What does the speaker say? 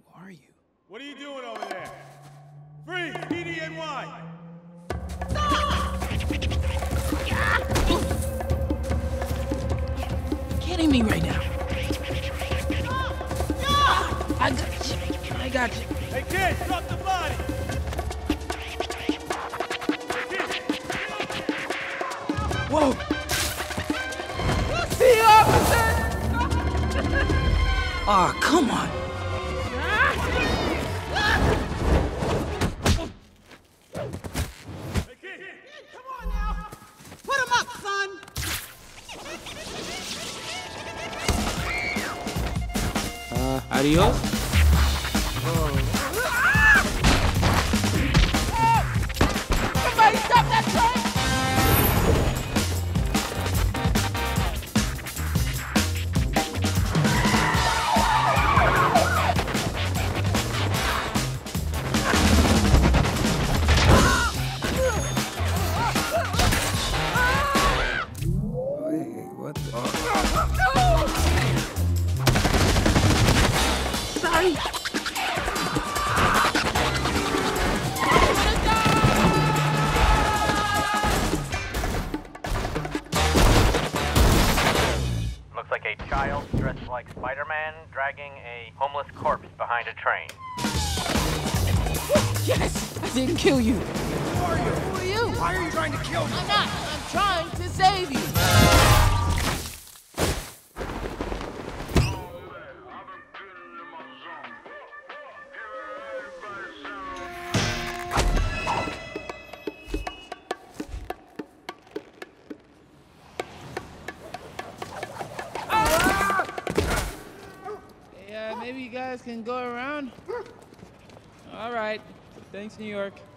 are you? What are you doing over there? Freeze! PDNY! You're kidding me right now. I got you. I got you. Hey kid, drop the body! Whoa! See, officer! Aw, come on. Hey kid! Come on now! Put him up, son! Adios? Somebody stop that train! Wait, what the... Sorry! Looks like a child dressed like Spiderman dragging a homeless corpse behind a train. Yes! I didn't kill you! Who are you? Who are you? Why are you trying to kill me? I'm not! I'm trying to save you! Maybe you guys can go around? All right. Thanks, New York.